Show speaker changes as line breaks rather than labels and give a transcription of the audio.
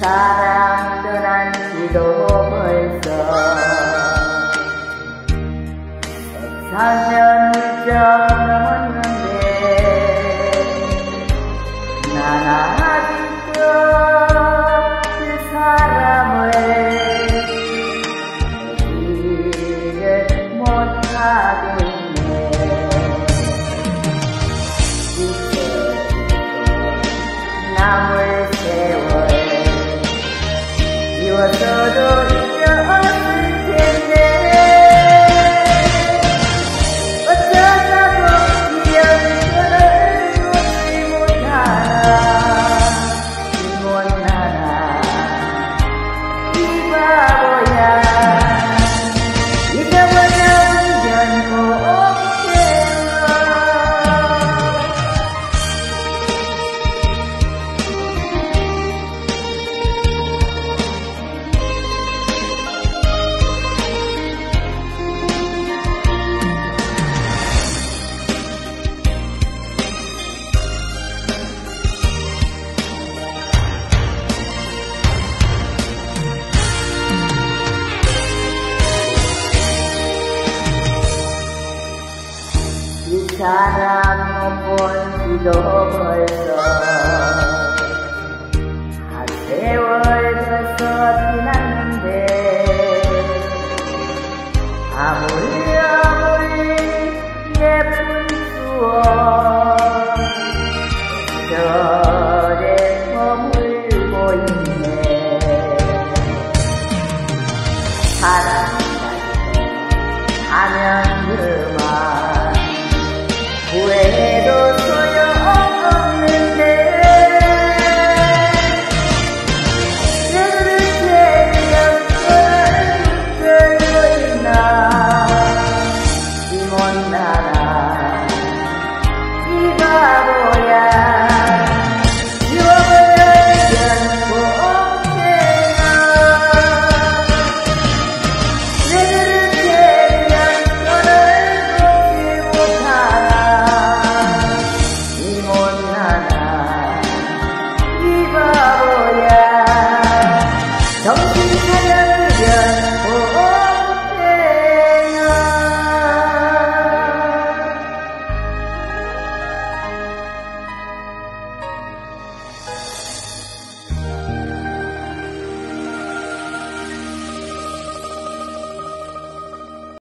사랑 떠난 지도 벌써 103년 훌쩍 넘었는데 난 아직도 그 사람을 잊지를 못하고 있네. 잊혀지고 남을 세월 미워서도 잊었을 텐데 어쩌자고 미련을 놓지 못하나 이 못나나 이 바보야 잊어버려 미련곰탱이 이 사람 못 본 지도